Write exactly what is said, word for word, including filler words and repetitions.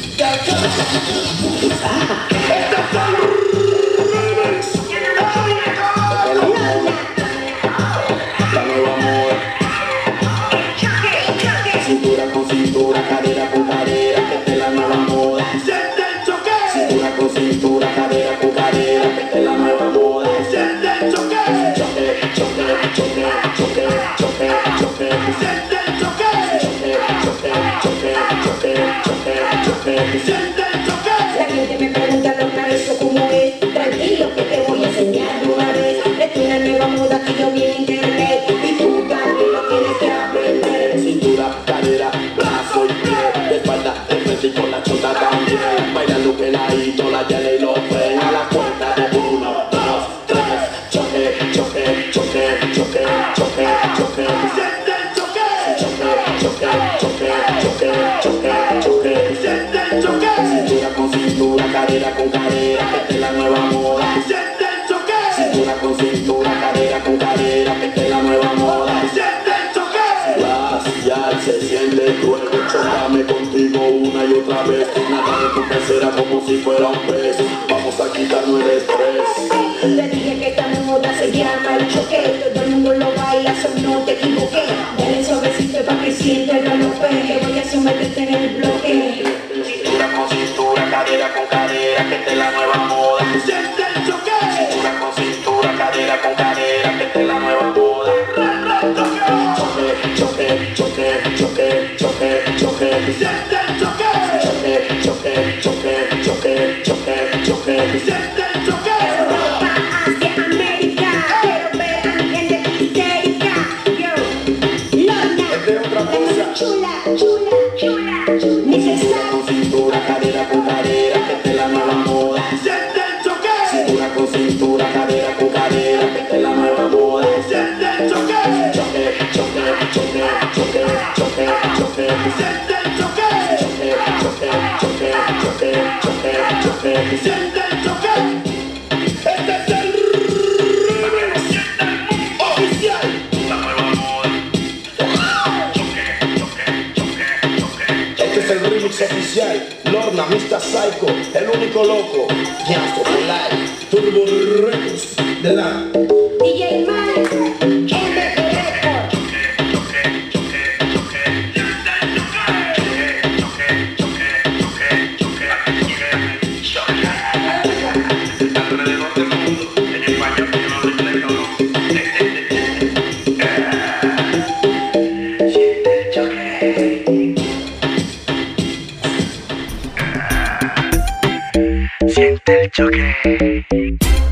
Cintura con cintura, cadera con cadera, que esta es la nueva moda. Siente el choque. Cintura con cintura, cadera con cadera, que esta es la nueva moda. Siente el choque. Choque, choque, choque, choque, choque, choque. Siente el choque. Choque, choque, choque, choque, choque, choque. Siente el choque. La gente me pregunta Lorna eso cómo es. Tranquilo que te voy a enseñar de una vez. Esta es la nueva moda que yo vi en internet. Y tú también lo tienes que aprender. Cintura, cadera, brazo y pie, de espalda, de frente y con la chota también. Bailando peladito, la yale y lo ven a la cuenta de uno, dos, tres. Choque, choque, choque, choque, choque, choque. Siente el choque. Choque, choque, choque, choque, choque, choque. Siente el choque. Cintura con cintura, cadera con cadera, que esta es la nueva moda. Siente el choque. Cintura con cintura, cadera con cadera, que esta es la nueva moda. Siente el choque. Glacial, se siente cruel, chócame contigo una y otra vez. Nada de tu pecera como si fuera un pez. Vamos a quitarnos el estrés. Te dije que esta moda se llama el choque. Todo el mundo lo baila, solo no te equivoqué. Dale suavecito para que sienta el galope. Que voy a someterte en el bloque. Cintura con cintura, cadera con cadera, que esta es la nueva moda. Siente el choque. Cintura con cintura, cadera con cadera, que esta es la nueva moda. Choque, choque, choque, choque, choque, choque. Siente el choque. Choque, choque, choque, choque, choque, choque. Siente el choque. Europa hacia América. Quiero ver a mi gente histérica. Yo, Lorna, Es de otra la cosa. chula, chula, chula, chula. Necesario. Con cintura, cadera con cadera, que esta es la nueva moda. Siente el choque. Cintura con cintura, cadera con cadera, que esta es la nueva moda. Siente el choque. Choque, choque, choque, choque, choque, choque. Siente el choque. Choque, choque, choque, choque, choque, choque. Siente el choque. Este es el remix oficial. La nueva moda. Este es el remix oficial. Lorna, mister Psycho, el único loco. Gangsta for life. Turbo Records de la D J Mike, M Record. Alrededor del mundo, en español que no lo inglés, cabrón. Siente el choque. Siente el choque.